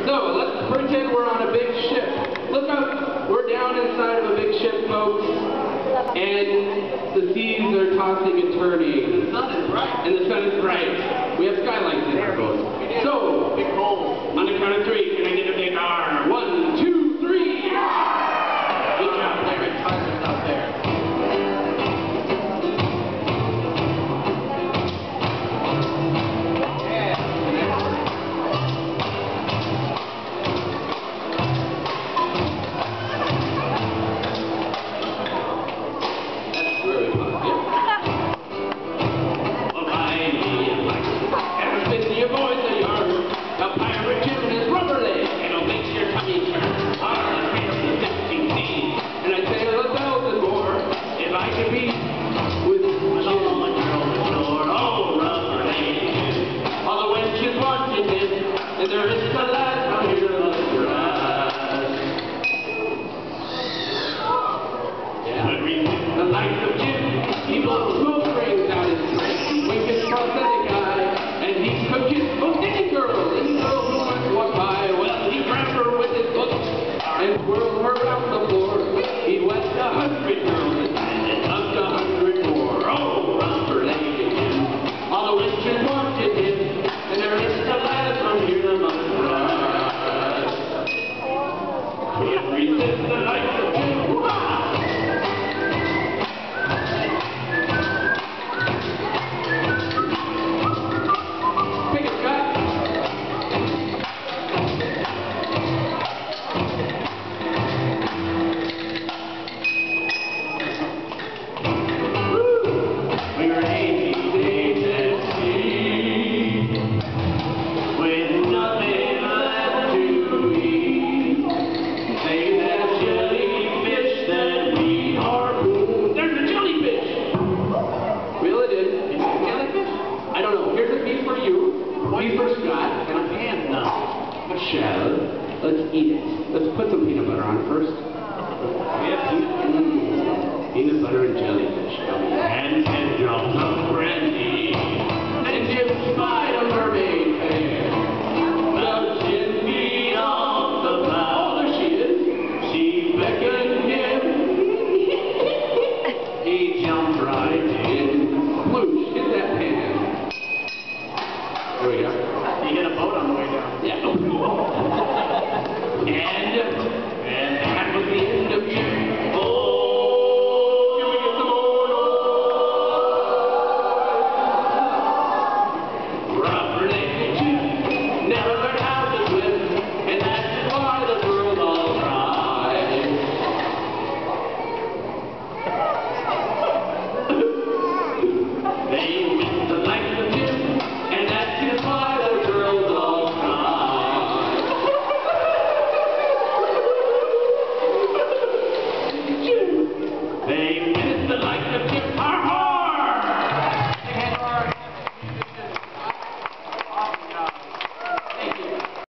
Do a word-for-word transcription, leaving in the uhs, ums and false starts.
So, let's pretend we're on a big ship. Look up, we're down inside of a big ship, folks, and the seas are tossing and turning. The sun is bright. And the sun is bright. We have skylights in our boat. So, big hole. On the count of three, can I get a big R? One, two, three! Good job, Larry. Timer's out there. Let's eat it. Let's put some peanut butter on it first. Yeah, mm. Peanut butter and jellyfish. And ten drops of brandy. And Deep Fried Mermaid Fair. The chin beat off the bow. Oh, there she is. She beckoned him. He jumped right in. Sploosh, hit that pan. There we go. You get a boat on the way down. Yeah. Yeah.